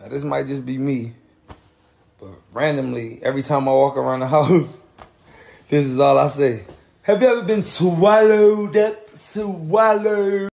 Now, this might just be me, but randomly, every time I walk around the house, this is all I say. Have you ever been swallowed up? Swallowed.